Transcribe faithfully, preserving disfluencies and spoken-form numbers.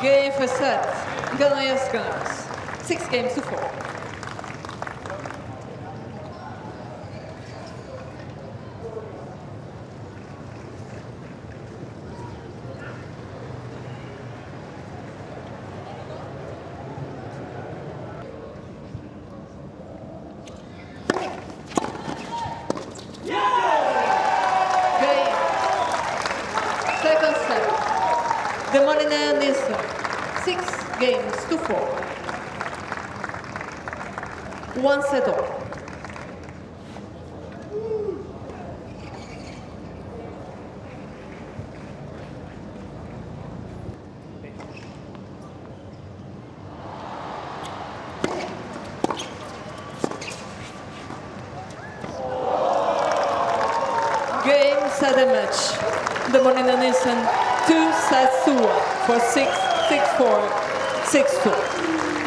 Game for set. Granollers, Granollers. Six games to four. Game. Second set. Demoliner, Nielsen. Six games to four. One set all. Game, set and match. Demoliner, Nielsen, two sets to one for six, six, four, six, two.